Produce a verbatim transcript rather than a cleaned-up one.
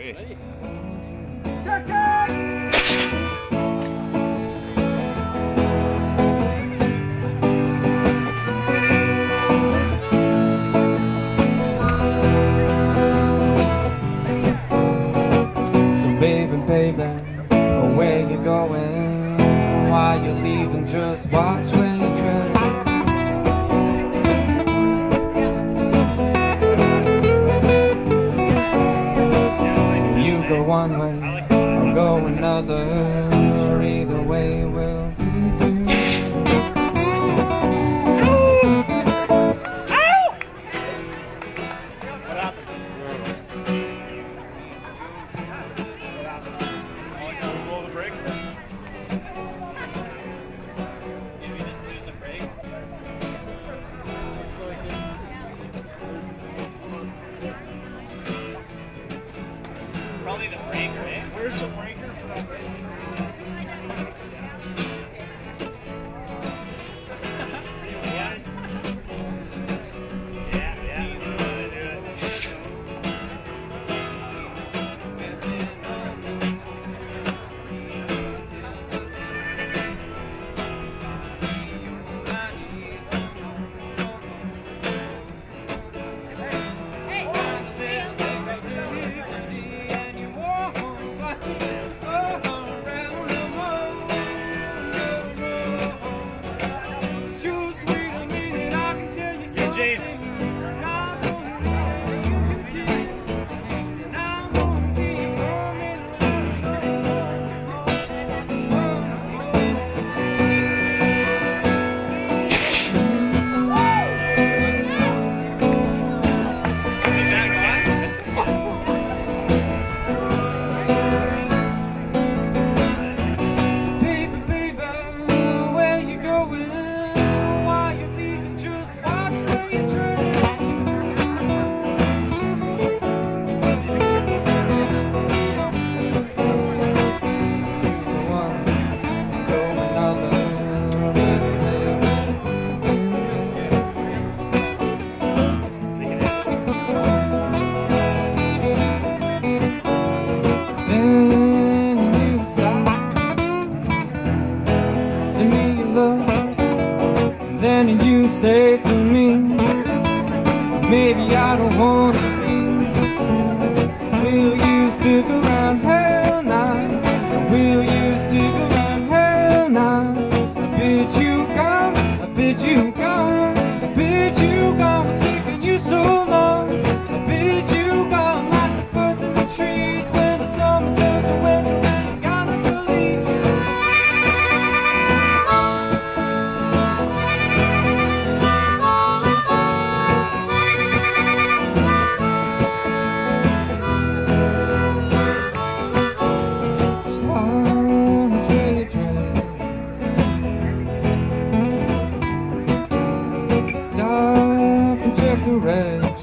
Ready? Baby, baby, where you going? Why you leaving? Just watch where you tread. You go one way, I'll go another. Either way will be Probably the breaker, eh? Where's the breaker? Yeah. Yeah, yeah. Then you say to me, maybe I don't want to be. Will you stick around? Hell nah. Will you stick around? Hell nah. I bet you gone, I bet you gone, I bet you gone. What's taking you so long? I bet you gone like the birds in the trees when the summer turns to winter and you gotta believe. Stop and check the rest.